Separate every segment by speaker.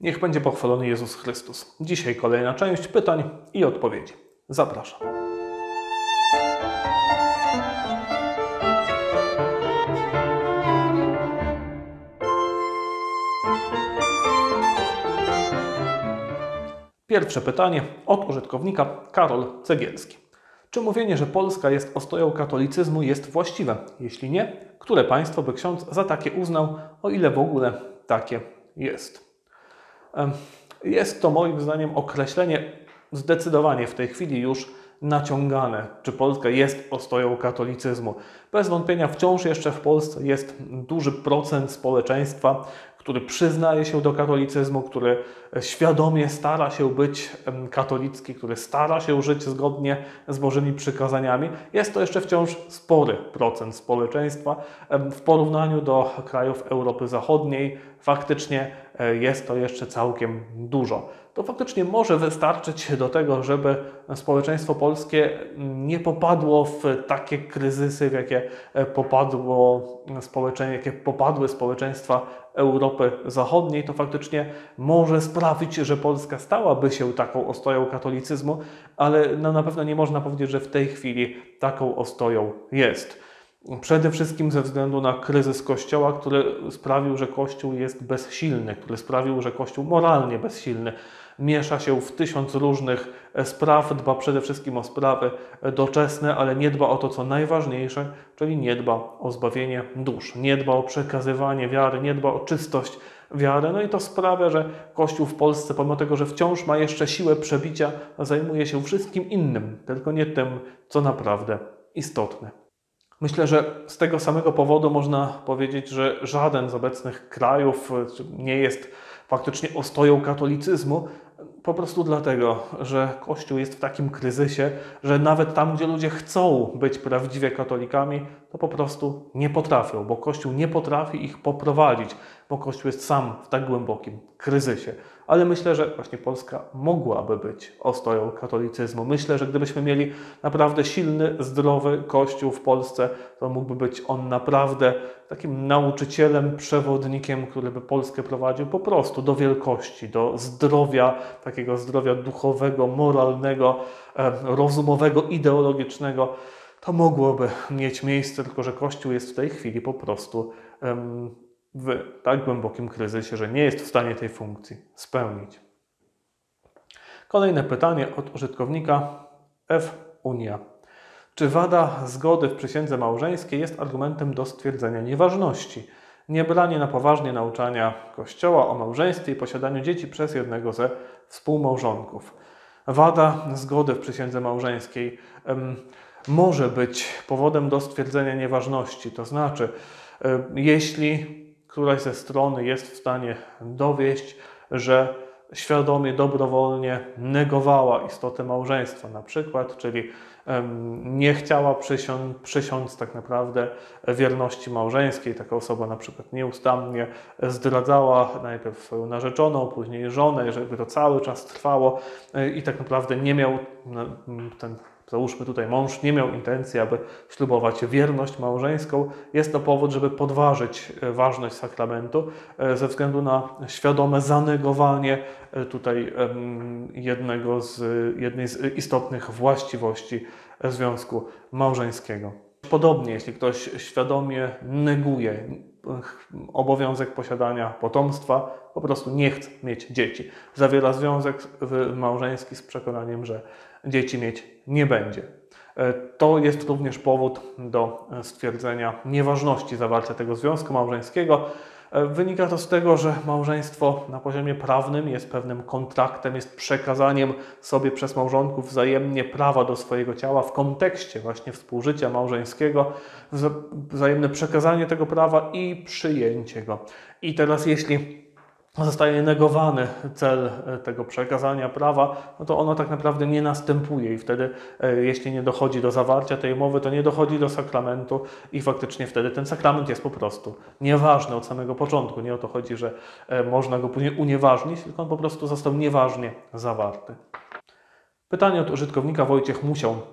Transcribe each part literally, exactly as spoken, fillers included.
Speaker 1: Niech będzie pochwalony Jezus Chrystus. Dzisiaj kolejna część pytań i odpowiedzi. Zapraszam. Pierwsze pytanie od użytkownika Karol Cegielski. Czy mówienie, że Polska jest ostoją katolicyzmu jest właściwe? Jeśli nie, które państwo by ksiądz za takie uznał, o ile w ogóle takie jest? Jest to moim zdaniem określenie zdecydowanie w tej chwili już naciągane, czy Polska jest ostoją katolicyzmu. Bez wątpienia wciąż jeszcze w Polsce jest duży procent społeczeństwa, który przyznaje się do katolicyzmu, który świadomie stara się być katolicki, który stara się żyć zgodnie z Bożymi przykazaniami. Jest to jeszcze wciąż spory procent społeczeństwa. W porównaniu do krajów Europy Zachodniej faktycznie jest to jeszcze całkiem dużo. To faktycznie może wystarczyć do tego, żeby społeczeństwo polskie nie popadło w takie kryzysy, w jakie popadło społeczeństwo, jakie popadły społeczeństwa Europy Zachodniej. To faktycznie może sprawić, że Polska stałaby się taką ostoją katolicyzmu, ale no na pewno nie można powiedzieć, że w tej chwili taką ostoją jest. Przede wszystkim ze względu na kryzys Kościoła, który sprawił, że Kościół jest bezsilny, który sprawił, że Kościół moralnie bezsilny. Miesza się w tysiąc różnych spraw, dba przede wszystkim o sprawy doczesne, ale nie dba o to, co najważniejsze, czyli nie dba o zbawienie dusz, nie dba o przekazywanie wiary, nie dba o czystość wiary. No i to sprawia, że Kościół w Polsce, pomimo tego, że wciąż ma jeszcze siłę przebicia, zajmuje się wszystkim innym, tylko nie tym, co naprawdę istotne. Myślę, że z tego samego powodu można powiedzieć, że żaden z obecnych krajów nie jest faktycznie ostoją katolicyzmu, po prostu dlatego, że Kościół jest w takim kryzysie, że nawet tam, gdzie ludzie chcą być prawdziwie katolikami, to po prostu nie potrafią, bo Kościół nie potrafi ich poprowadzić, bo Kościół jest sam w tak głębokim kryzysie. Ale myślę, że właśnie Polska mogłaby być ostoją katolicyzmu. Myślę, że gdybyśmy mieli naprawdę silny, zdrowy Kościół w Polsce, to mógłby być on naprawdę takim nauczycielem, przewodnikiem, który by Polskę prowadził po prostu do wielkości, do zdrowia, takiego zdrowia duchowego, moralnego, rozumowego, ideologicznego. To mogłoby mieć miejsce, tylko że Kościół jest w tej chwili po prostu um, w tak głębokim kryzysie, że nie jest w stanie tej funkcji spełnić. Kolejne pytanie od użytkownika F. Unia. Czy wada zgody w przysiędze małżeńskiej jest argumentem do stwierdzenia nieważności? Niebranie na poważnie nauczania Kościoła o małżeństwie i posiadaniu dzieci przez jednego ze współmałżonków. Wada zgody w przysiędze małżeńskiej um, może być powodem do stwierdzenia nieważności. To znaczy, um, jeśli któraś ze stron jest w stanie dowieść, że świadomie, dobrowolnie negowała istotę małżeństwa na przykład, czyli um, nie chciała przysiąc, przysiąc tak naprawdę wierności małżeńskiej. Taka osoba na przykład nieustannie zdradzała najpierw swoją narzeczoną, później żonę, żeby to cały czas trwało i tak naprawdę nie miał ten, załóżmy tutaj mąż, nie miał intencji, aby ślubować wierność małżeńską. Jest to powód, żeby podważyć ważność sakramentu ze względu na świadome zanegowanie tutaj jednego z, jednej z istotnych właściwości związku małżeńskiego. Podobnie, jeśli ktoś świadomie neguje obowiązek posiadania potomstwa, po prostu nie chce mieć dzieci. Zawiera związek małżeński z przekonaniem, że dzieci mieć nie będzie. To jest również powód do stwierdzenia nieważności zawarcia tego związku małżeńskiego. Wynika to z tego, że małżeństwo na poziomie prawnym jest pewnym kontraktem, jest przekazaniem sobie przez małżonków wzajemnie prawa do swojego ciała w kontekście właśnie współżycia małżeńskiego, wzajemne przekazanie tego prawa i przyjęcie go. I teraz jeśli zostaje negowany cel tego przekazania prawa, no to ono tak naprawdę nie następuje i wtedy, jeśli nie dochodzi do zawarcia tej umowy, to nie dochodzi do sakramentu i faktycznie wtedy ten sakrament jest po prostu nieważny od samego początku. Nie o to chodzi, że można go później unieważnić, tylko on po prostu został nieważnie zawarty. Pytanie od użytkownika Wojciech Musiał.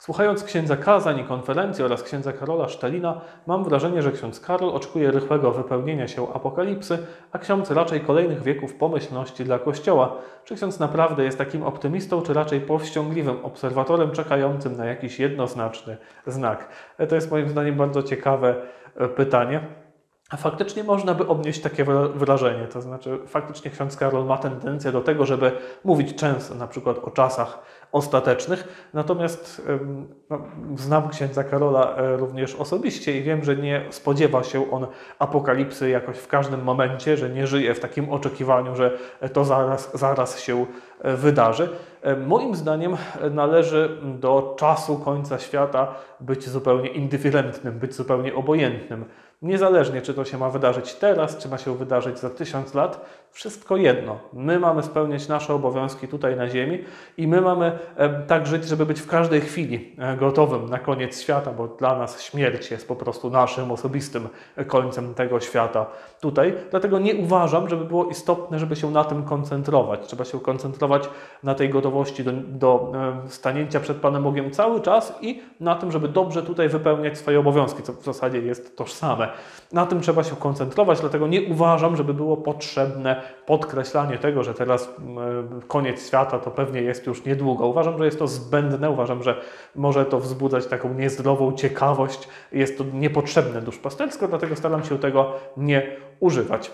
Speaker 1: Słuchając księdza kazań i konferencji oraz księdza Karola Sztelina, mam wrażenie, że ksiądz Karol oczekuje rychłego wypełnienia się apokalipsy, a ksiądz raczej kolejnych wieków pomyślności dla Kościoła. Czy ksiądz naprawdę jest takim optymistą, czy raczej powściągliwym obserwatorem czekającym na jakiś jednoznaczny znak? To jest moim zdaniem bardzo ciekawe pytanie. A faktycznie można by odnieść takie wrażenie, to znaczy faktycznie ksiądz Karol ma tendencję do tego, żeby mówić często na przykład o czasach ostatecznych, natomiast no, znam księdza Karola również osobiście i wiem, że nie spodziewa się on apokalipsy jakoś w każdym momencie, że nie żyje w takim oczekiwaniu, że to zaraz, zaraz się wydarzy. Moim zdaniem należy do czasu końca świata być zupełnie indyferentnym, być zupełnie obojętnym. Niezależnie, czy to się ma wydarzyć teraz, czy ma się wydarzyć za tysiąc lat, wszystko jedno. My mamy spełniać nasze obowiązki tutaj na ziemi i my mamy tak żyć, żeby być w każdej chwili gotowym na koniec świata, bo dla nas śmierć jest po prostu naszym osobistym końcem tego świata tutaj. Dlatego nie uważam, żeby było istotne, żeby się na tym koncentrować. Trzeba się koncentrować na tej gotowości do, do stanięcia przed Panem Bogiem cały czas i na tym, żeby dobrze tutaj wypełniać swoje obowiązki, co w zasadzie jest tożsame. Na tym trzeba się koncentrować, dlatego nie uważam, żeby było potrzebne podkreślanie tego, że teraz koniec świata to pewnie jest już niedługo. Uważam, że jest to zbędne, uważam, że może to wzbudzać taką niezdrową ciekawość. Jest to niepotrzebne duszpasterstwo, dlatego staram się tego nie używać.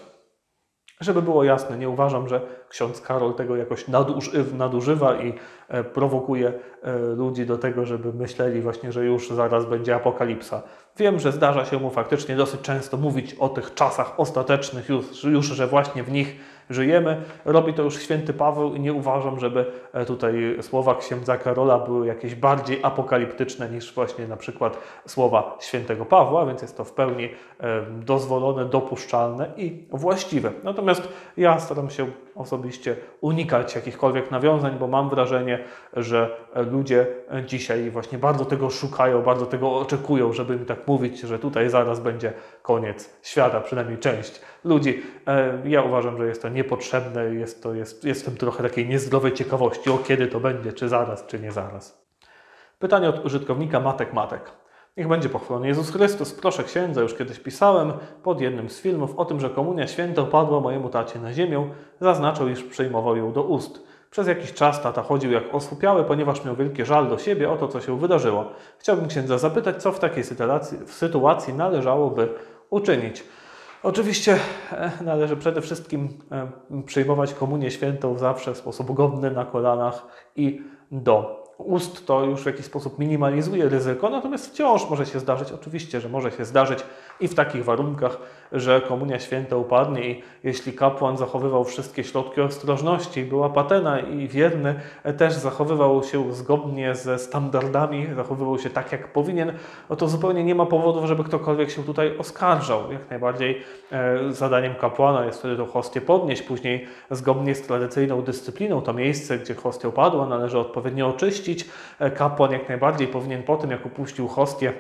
Speaker 1: Żeby było jasne, nie uważam, że ksiądz Karol tego jakoś nadużywa i prowokuje ludzi do tego, żeby myśleli właśnie, że już zaraz będzie apokalipsa. Wiem, że zdarza się mu faktycznie dosyć często mówić o tych czasach ostatecznych, już, już że właśnie w nich żyjemy. Robi to już święty Paweł i nie uważam, żeby tutaj słowa księdza Karola były jakieś bardziej apokaliptyczne niż właśnie na przykład słowa świętego Pawła, więc jest to w pełni dozwolone, dopuszczalne i właściwe. Natomiast ja staram się osobiście unikać jakichkolwiek nawiązań, bo mam wrażenie, że ludzie dzisiaj właśnie bardzo tego szukają, bardzo tego oczekują, żeby im tak mówić, że tutaj zaraz będzie koniec świata, przynajmniej część ludzi. Ja uważam, że jest to niepotrzebne, jest to, jest, jest w tym trochę takiej niezdrowej ciekawości, o kiedy to będzie, czy zaraz, czy nie zaraz. Pytanie od użytkownika Matek Matek. Niech będzie pochwalony Jezus Chrystus. Proszę księdza, już kiedyś pisałem pod jednym z filmów o tym, że komunia święta upadła mojemu tacie na ziemię. Zaznaczył, iż przyjmował ją do ust. Przez jakiś czas tata chodził jak osłupiały, ponieważ miał wielki żal do siebie o to, co się wydarzyło. Chciałbym księdza zapytać, co w takiej sytuacji, w sytuacji należałoby uczynić. Oczywiście należy przede wszystkim przyjmować komunię świętą zawsze w sposób godny, na kolanach i do ust. To już w jakiś sposób minimalizuje ryzyko, natomiast wciąż może się zdarzyć, oczywiście, że może się zdarzyć i w takich warunkach, że komunia święta upadnie i jeśli kapłan zachowywał wszystkie środki ostrożności, była patena i wierny też zachowywał się zgodnie ze standardami, zachowywał się tak, jak powinien, no to zupełnie nie ma powodów, żeby ktokolwiek się tutaj oskarżał. Jak najbardziej e, zadaniem kapłana jest wtedy to hostię podnieść, później zgodnie z tradycyjną dyscypliną to miejsce, gdzie hostia upadła, należy odpowiednio oczyścić. Kapłan jak najbardziej powinien po tym, jak upuścił hostię,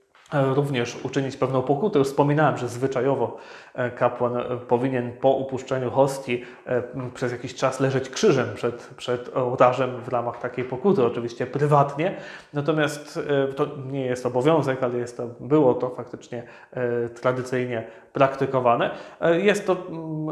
Speaker 1: również uczynić pewną pokutę. Już wspominałem, że zwyczajowo kapłan powinien po upuszczeniu hostii przez jakiś czas leżeć krzyżem przed, przed ołtarzem w ramach takiej pokuty, oczywiście prywatnie. Natomiast to nie jest obowiązek, ale jest to, było to faktycznie tradycyjnie praktykowane. Jest to,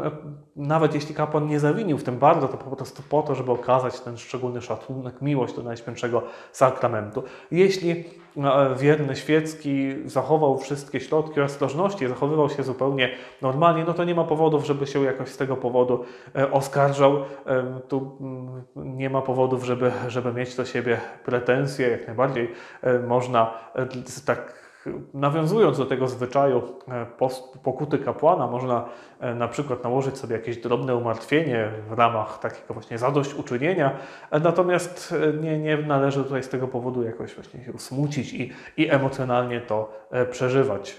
Speaker 1: nawet jeśli kapłan nie zawinił w tym bardzo, to po prostu po to, żeby okazać ten szczególny szacunek, miłość do Najświętszego Sakramentu. Jeśli wierny świecki zachował wszystkie środki ostrożności, zachowywał się zupełnie normalnie, no to nie ma powodów, żeby się jakoś z tego powodu oskarżał. Tu nie ma powodów, żeby, żeby mieć do siebie pretensje. Jak najbardziej można tak, nawiązując do tego zwyczaju pokuty kapłana, można na przykład nałożyć sobie jakieś drobne umartwienie w ramach takiego właśnie zadośćuczynienia, natomiast nie, nie należy tutaj z tego powodu jakoś właśnie się smucić i, i emocjonalnie to przeżywać.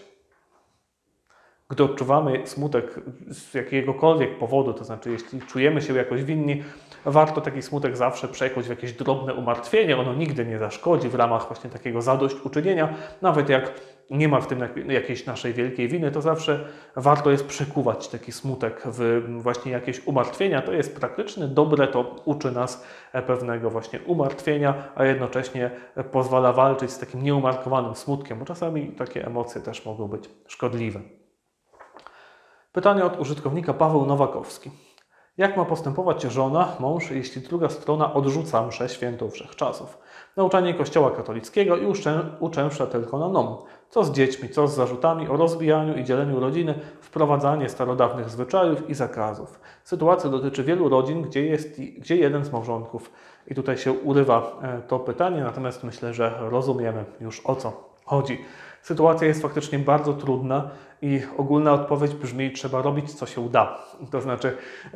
Speaker 1: Gdy odczuwamy smutek z jakiegokolwiek powodu, to znaczy jeśli czujemy się jakoś winni, warto taki smutek zawsze przekuć w jakieś drobne umartwienie. Ono nigdy nie zaszkodzi w ramach właśnie takiego zadośćuczynienia. Nawet jak nie ma w tym jakiejś naszej wielkiej winy, to zawsze warto jest przekuwać taki smutek w właśnie jakieś umartwienia. To jest praktyczne, dobre, to uczy nas pewnego właśnie umartwienia, a jednocześnie pozwala walczyć z takim nieumarkowanym smutkiem, bo czasami takie emocje też mogą być szkodliwe. Pytanie od użytkownika Paweł Nowakowski. Jak ma postępować żona, mąż, jeśli druga strona odrzuca mszę świętą wszechczasów? Nauczanie Kościoła katolickiego i uczęszcza tylko na nom. Co z dziećmi, co z zarzutami o rozbijaniu i dzieleniu rodziny, wprowadzanie starodawnych zwyczajów i zakazów. Sytuacja dotyczy wielu rodzin, gdzie jest gdzie jeden z małżonków. I tutaj się urywa to pytanie, natomiast myślę, że rozumiemy już, o co chodzi. Sytuacja jest faktycznie bardzo trudna i ogólna odpowiedź brzmi: trzeba robić, co się da. To znaczy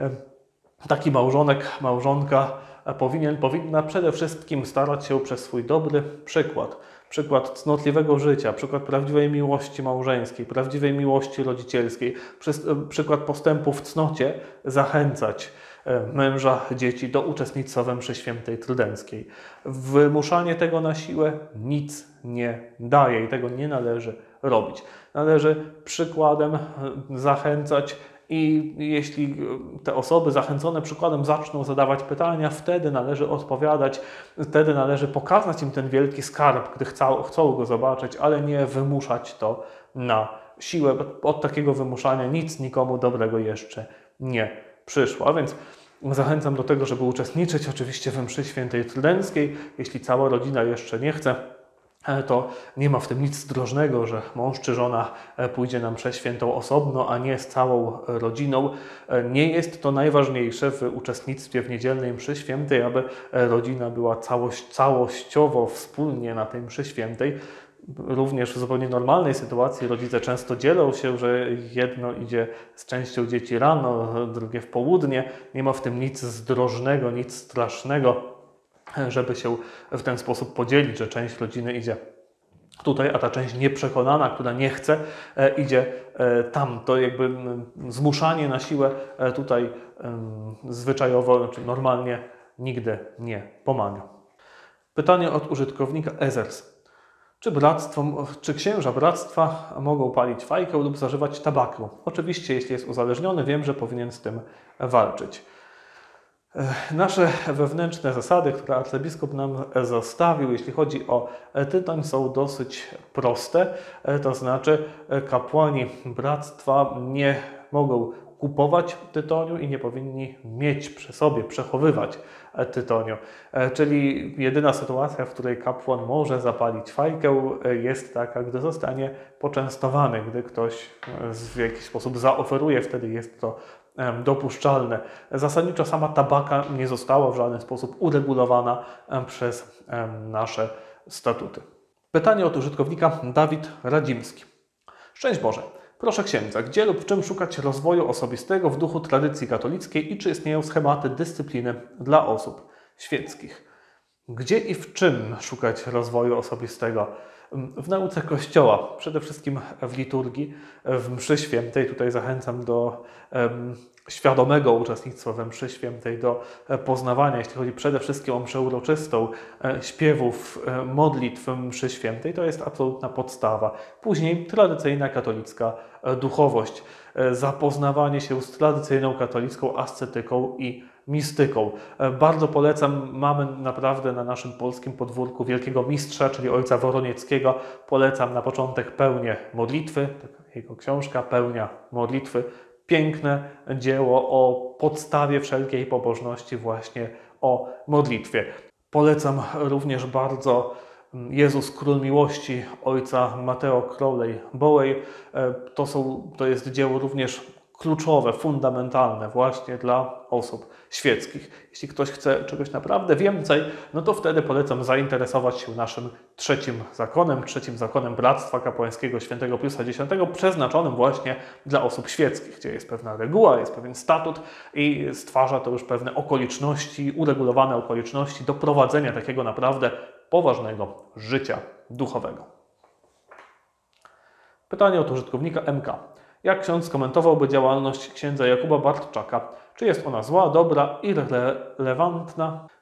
Speaker 1: taki małżonek, małżonka powinien, powinna przede wszystkim starać się przez swój dobry przykład, przykład cnotliwego życia, przykład prawdziwej miłości małżeńskiej, prawdziwej miłości rodzicielskiej, przez, przykład postępu w cnocie zachęcać męża, dzieci do uczestnictwa we mszy świętej trydenckiej. Wymuszanie tego na siłę nic nie daje i tego nie należy robić. Należy przykładem zachęcać i jeśli te osoby zachęcone przykładem zaczną zadawać pytania, wtedy należy odpowiadać, wtedy należy pokazać im ten wielki skarb, gdy chcą, chcą go zobaczyć, ale nie wymuszać to na siłę, bo od takiego wymuszania nic nikomu dobrego jeszcze nie przyszło. A więc zachęcam do tego, żeby uczestniczyć oczywiście we mszy świętej trydenckiej. Jeśli cała rodzina jeszcze nie chce, to nie ma w tym nic zdrożnego, że mąż czy żona pójdzie na mszę świętą osobno, a nie z całą rodziną. Nie jest to najważniejsze w uczestnictwie w niedzielnej mszy świętej, aby rodzina była całość, całościowo wspólnie na tej mszy świętej. Również w zupełnie normalnej sytuacji rodzice często dzielą się, że jedno idzie z częścią dzieci rano, drugie w południe. Nie ma w tym nic zdrożnego, nic strasznego, żeby się w ten sposób podzielić, że część rodziny idzie tutaj, a ta część nieprzekonana, która nie chce, idzie tam. To jakby zmuszanie na siłę tutaj zwyczajowo, znaczy normalnie nigdy nie pomaga. Pytanie od użytkownika Ezers. Czy, bractwo, czy księża bractwa mogą palić fajkę lub zażywać tabaku? Oczywiście, jeśli jest uzależniony, wiem, że powinien z tym walczyć. Nasze wewnętrzne zasady, które arcybiskup nam zostawił, jeśli chodzi o tytoń, są dosyć proste. To znaczy kapłani bractwa nie mogą kupować tytoniu i nie powinni mieć przy sobie, przechowywać tytoniu. Czyli jedyna sytuacja, w której kapłan może zapalić fajkę, jest taka, gdy zostanie poczęstowany, gdy ktoś w jakiś sposób zaoferuje, wtedy jest to dopuszczalne. Zasadniczo sama tabaka nie została w żaden sposób uregulowana przez nasze statuty. Pytanie od użytkownika Dawid Radzimski. Szczęść Boże. Proszę księdza, gdzie lub w czym szukać rozwoju osobistego w duchu tradycji katolickiej i czy istnieją schematy dyscypliny dla osób świeckich? Gdzie i w czym szukać rozwoju osobistego? W nauce Kościoła, przede wszystkim w liturgii, w mszy świętej. Tutaj zachęcam do um, świadomego uczestnictwa we mszy świętej, do poznawania, jeśli chodzi przede wszystkim o mszę uroczystą, śpiewów, modlitw mszy świętej. To jest absolutna podstawa. Później tradycyjna katolicka duchowość, zapoznawanie się z tradycyjną katolicką ascetyką i mistyką. Bardzo polecam, mamy naprawdę na naszym polskim podwórku wielkiego mistrza, czyli ojca Woronieckiego. Polecam na początek Pełnię modlitwy, jego książka Pełnia modlitwy. Piękne dzieło o podstawie wszelkiej pobożności, właśnie o modlitwie. Polecam również bardzo Jezus Król Miłości ojca Mateo Crowley Bowej. To, są, to jest dzieło również kluczowe, fundamentalne właśnie dla osób świeckich. Jeśli ktoś chce czegoś naprawdę więcej, no to wtedy polecam zainteresować się naszym trzecim zakonem, trzecim zakonem Bractwa Kapłańskiego Świętego Piusa Dziesiątego, przeznaczonym właśnie dla osób świeckich, gdzie jest pewna reguła, jest pewien statut i stwarza to już pewne okoliczności, uregulowane okoliczności do prowadzenia takiego naprawdę poważnego życia duchowego. Pytanie od użytkownika M K. Jak ksiądz skomentowałby działalność księdza Jakuba Bartczaka? Czy jest ona zła, dobra, irrelevantna?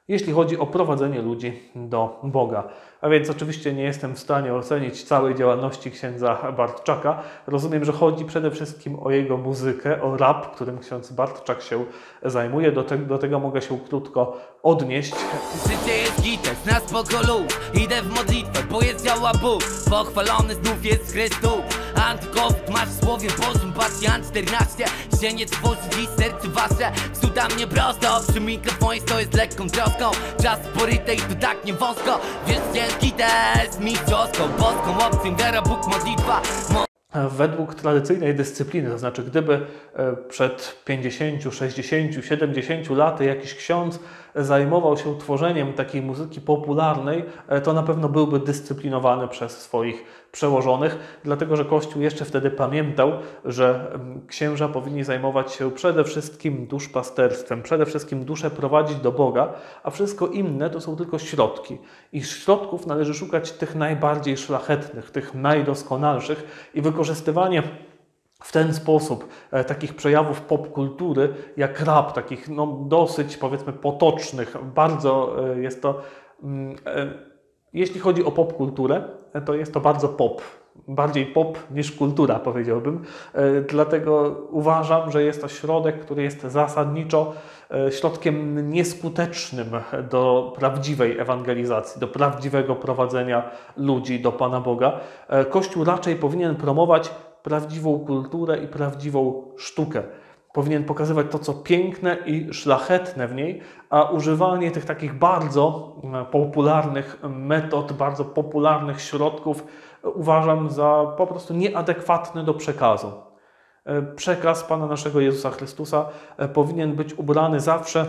Speaker 1: jeśli chodzi o prowadzenie ludzi do Boga. A więc oczywiście nie jestem w stanie ocenić całej działalności księdza Bartczaka. Rozumiem, że chodzi przede wszystkim o jego muzykę, o rap, którym ksiądz Bartczak się zajmuje. Do, te, do tego mogę się krótko odnieść.
Speaker 2: Życie jest gites, na spoko lub idę w modlitwę, bo jest działa Bóg. Pochwalony znów jest Chrystus. Antykowic masz w słowie Bożym, Pacjan czternaście. Się nie tworzy dziś serce wasze. Cuda mnie prosto, przy mikrofonie to jest lekką troską. Czas porytej to tak nie wąsko. Więc ciężki test, mistrzowską, boską opcją, wiara, Bóg, modlitwa. Mo
Speaker 1: Według tradycyjnej dyscypliny, to znaczy gdyby przed pięćdziesięciu, sześćdziesięciu, siedemdziesięciu laty jakiś ksiądz zajmował się tworzeniem takiej muzyki popularnej, to na pewno byłby dyscyplinowany przez swoich przełożonych, dlatego że Kościół jeszcze wtedy pamiętał, że księża powinni zajmować się przede wszystkim duszpasterstwem, przede wszystkim duszę prowadzić do Boga, a wszystko inne to są tylko środki. I środków należy szukać tych najbardziej szlachetnych, tych najdoskonalszych i wykorzystywanie w ten sposób e, takich przejawów popkultury jak rap, takich no, dosyć powiedzmy potocznych, bardzo e, jest to, mm, e, jeśli chodzi o popkulturę, e, to jest to bardzo pop, bardziej pop niż kultura, powiedziałbym, e, dlatego uważam, że jest to środek, który jest zasadniczo e, środkiem nieskutecznym do prawdziwej ewangelizacji, do prawdziwego prowadzenia ludzi do Pana Boga. E, Kościół raczej powinien promować prawdziwą kulturę i prawdziwą sztukę. Powinien pokazywać to, co piękne i szlachetne w niej, a używanie tych takich bardzo popularnych metod, bardzo popularnych środków uważam za po prostu nieadekwatne do przekazu. Przekaz Pana naszego Jezusa Chrystusa powinien być ubrany zawsze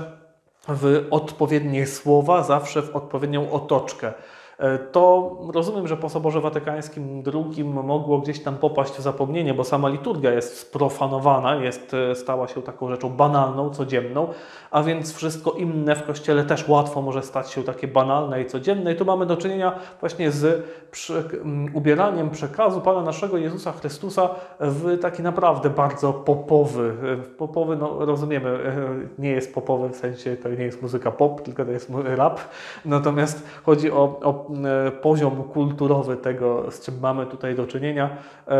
Speaker 1: w odpowiednie słowa, zawsze w odpowiednią otoczkę. To rozumiem, że po Soborze Watykańskim drugim mogło gdzieś tam popaść w zapomnienie, bo sama liturgia jest sprofanowana, jest, stała się taką rzeczą banalną, codzienną, a więc wszystko inne w Kościele też łatwo może stać się takie banalne i codzienne. I tu mamy do czynienia właśnie z przy, ubieraniem przekazu Pana naszego Jezusa Chrystusa w taki naprawdę bardzo popowy. Popowy, no rozumiemy, nie jest popowy, w sensie to nie jest muzyka pop, tylko to jest rap. Natomiast chodzi o, o poziom kulturowy tego, z czym mamy tutaj do czynienia.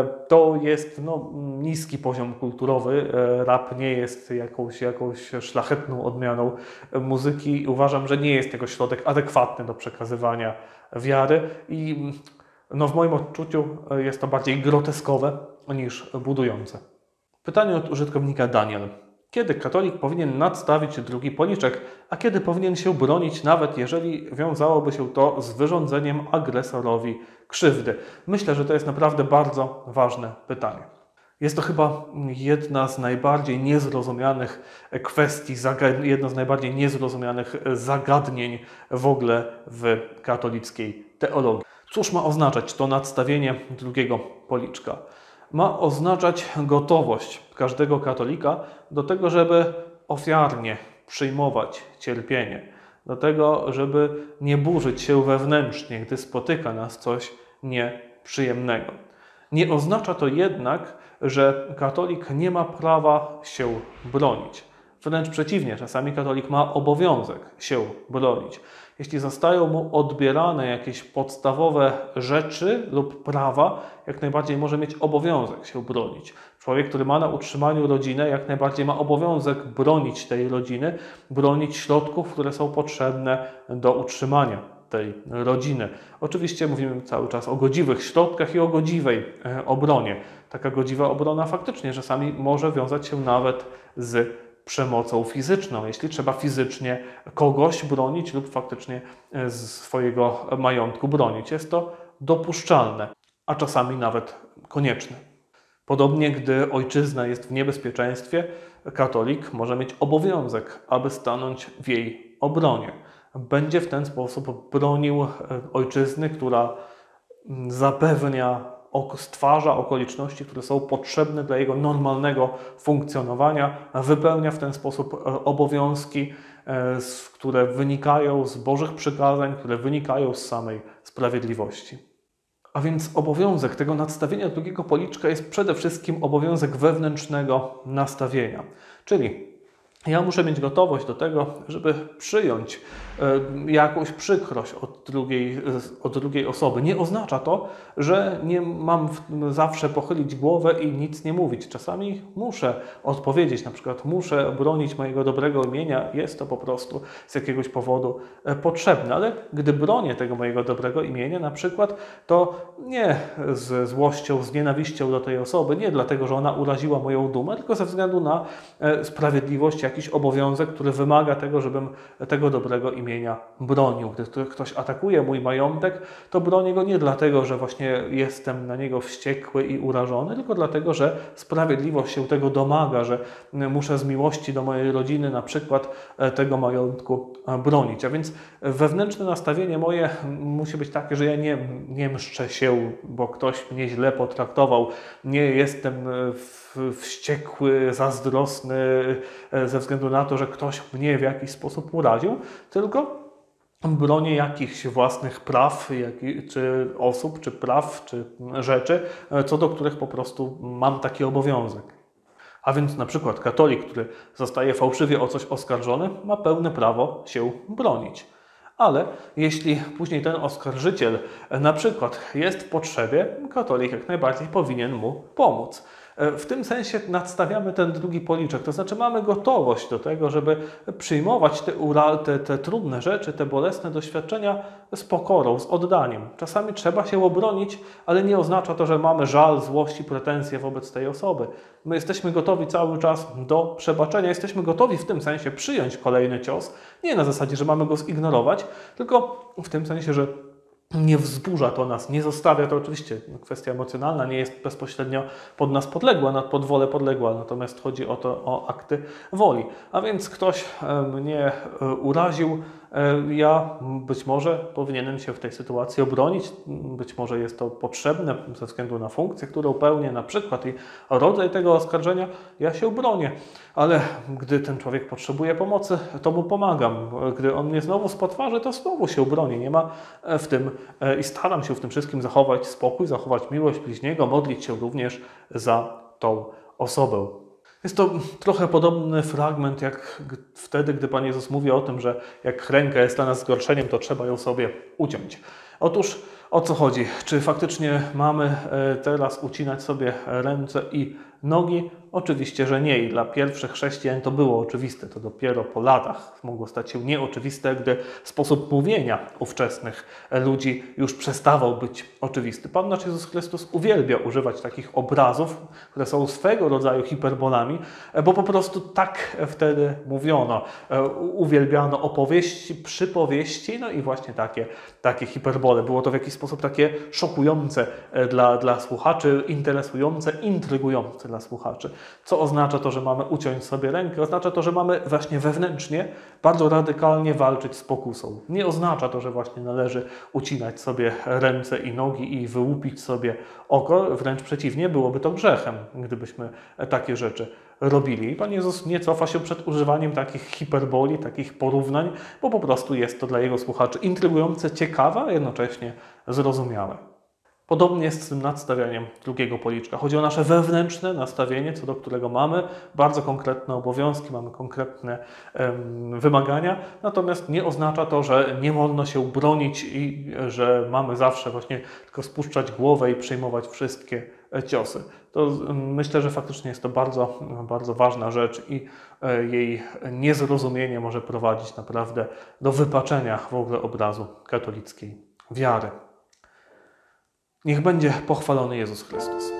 Speaker 1: To jest no, niski poziom kulturowy. Rap nie jest jakąś, jakąś szlachetną odmianą muzyki i uważam, że nie jest tego środek adekwatny do przekazywania wiary i no, w moim odczuciu jest to bardziej groteskowe niż budujące. Pytanie od użytkownika Daniel. Kiedy katolik powinien nadstawić drugi policzek, a kiedy powinien się bronić, nawet jeżeli wiązałoby się to z wyrządzeniem agresorowi krzywdy? Myślę, że to jest naprawdę bardzo ważne pytanie. Jest to chyba jedna z najbardziej niezrozumianych kwestii, jedno z najbardziej niezrozumianych zagadnień w ogóle w katolickiej teologii. Cóż ma oznaczać to nadstawienie drugiego policzka? Ma oznaczać gotowość każdego katolika do tego, żeby ofiarnie przyjmować cierpienie, do tego, żeby nie burzyć się wewnętrznie, gdy spotyka nas coś nieprzyjemnego. Nie oznacza to jednak, że katolik nie ma prawa się bronić. Wręcz przeciwnie, czasami katolik ma obowiązek się bronić. Jeśli zostają mu odbierane jakieś podstawowe rzeczy lub prawa, jak najbardziej może mieć obowiązek się bronić. Człowiek, który ma na utrzymaniu rodzinę, jak najbardziej ma obowiązek bronić tej rodziny, bronić środków, które są potrzebne do utrzymania tej rodziny. Oczywiście mówimy cały czas o godziwych środkach i o godziwej obronie. Taka godziwa obrona faktycznie czasami może wiązać się nawet z przemocą fizyczną, jeśli trzeba fizycznie kogoś bronić lub faktycznie swojego majątku bronić. Jest to dopuszczalne, a czasami nawet konieczne. Podobnie, gdy ojczyzna jest w niebezpieczeństwie, katolik może mieć obowiązek, aby stanąć w jej obronie. Będzie w ten sposób bronił ojczyzny, która zapewnia stwarza okoliczności, które są potrzebne dla jego normalnego funkcjonowania, wypełnia w ten sposób obowiązki, które wynikają z Bożych przykazań, które wynikają z samej sprawiedliwości. A więc obowiązek tego nadstawienia drugiego policzka jest przede wszystkim obowiązek wewnętrznego nastawienia. Czyli Ja muszę mieć gotowość do tego, żeby przyjąć jakąś przykrość od drugiej, od drugiej osoby. Nie oznacza to, że nie mam zawsze pochylić głowę i nic nie mówić. Czasami muszę odpowiedzieć, na przykład muszę bronić mojego dobrego imienia, jest to po prostu z jakiegoś powodu potrzebne, ale gdy bronię tego mojego dobrego imienia na przykład, to nie z złością, z nienawiścią do tej osoby, nie dlatego, że ona uraziła moją dumę, tylko ze względu na sprawiedliwość, jakiś obowiązek, który wymaga tego, żebym tego dobrego imienia bronił. Gdy ktoś atakuje mój majątek, to bronię go nie dlatego, że właśnie jestem na niego wściekły i urażony, tylko dlatego, że sprawiedliwość się tego domaga, że muszę z miłości do mojej rodziny na przykład tego majątku bronić. A więc wewnętrzne nastawienie moje musi być takie, że ja nie, nie mszczę się, bo ktoś mnie źle potraktował, nie jestem wściekły, zazdrosny ze względu na to, że ktoś mnie w jakiś sposób uraził, tylko bronię jakichś własnych praw, jak, czy osób, czy praw, czy rzeczy, co do których po prostu mam taki obowiązek. A więc na przykład katolik, który zostaje fałszywie o coś oskarżony, ma pełne prawo się bronić. Ale jeśli później ten oskarżyciel na przykład jest w potrzebie, katolik jak najbardziej powinien mu pomóc. W tym sensie nadstawiamy ten drugi policzek, to znaczy mamy gotowość do tego, żeby przyjmować te, te, te trudne rzeczy, te bolesne doświadczenia z pokorą, z oddaniem. Czasami trzeba się obronić, ale nie oznacza to, że mamy żal, złość i pretensje wobec tej osoby. My jesteśmy gotowi cały czas do przebaczenia, jesteśmy gotowi w tym sensie przyjąć kolejny cios, nie na zasadzie, że mamy go zignorować, tylko w tym sensie, że nie wzburza to nas, nie zostawia, to oczywiście kwestia emocjonalna, nie jest bezpośrednio pod nas podległa, pod wolę podległa, natomiast chodzi o to, o akty woli. A więc ktoś mnie uraził, ja być może powinienem się w tej sytuacji obronić, być może jest to potrzebne ze względu na funkcję, którą pełnię na przykład i rodzaj tego oskarżenia, ja się bronię, ale gdy ten człowiek potrzebuje pomocy, to mu pomagam. Gdy on mnie znowu spotwarzy, to znowu się bronię. Nie ma w tym i staram się w tym wszystkim zachować spokój, zachować miłość bliźniego, modlić się również za tą osobę. Jest to trochę podobny fragment jak wtedy, gdy Pan Jezus mówi o tym, że jak ręka jest dla nas zgorszeniem, to trzeba ją sobie uciąć. Otóż o co chodzi? Czy faktycznie mamy teraz ucinać sobie ręce i nogi? Oczywiście, że nie. I dla pierwszych chrześcijan to było oczywiste. To dopiero po latach mogło stać się nieoczywiste, gdy sposób mówienia ówczesnych ludzi już przestawał być oczywisty. Pan nasz Jezus Chrystus uwielbia używać takich obrazów, które są swego rodzaju hiperbolami, bo po prostu tak wtedy mówiono. Uwielbiano opowieści, przypowieści, no i właśnie takie, takie hiperbole. Było to w jakiś sposób takie szokujące dla, dla słuchaczy, interesujące, intrygujące dla słuchaczy. Co oznacza to, że mamy uciąć sobie rękę? Oznacza to, że mamy właśnie wewnętrznie bardzo radykalnie walczyć z pokusą. Nie oznacza to, że właśnie należy ucinać sobie ręce i nogi i wyłupić sobie oko. Wręcz przeciwnie, byłoby to grzechem, gdybyśmy takie rzeczy robili. Pan Jezus nie cofa się przed używaniem takich hiperboli, takich porównań, bo po prostu jest to dla Jego słuchaczy intrygujące, ciekawe, a jednocześnie zrozumiałe. Podobnie jest z tym nadstawianiem drugiego policzka. Chodzi o nasze wewnętrzne nastawienie, co do którego mamy bardzo konkretne obowiązki, mamy konkretne um, wymagania, natomiast nie oznacza to, że nie wolno się bronić i że mamy zawsze właśnie tylko spuszczać głowę i przyjmować wszystkie ciosy. To um, myślę, że faktycznie jest to bardzo, bardzo ważna rzecz i e, jej niezrozumienie może prowadzić naprawdę do wypaczenia w ogóle obrazu katolickiej wiary. Niech będzie pochwalony Jezus Chrystus.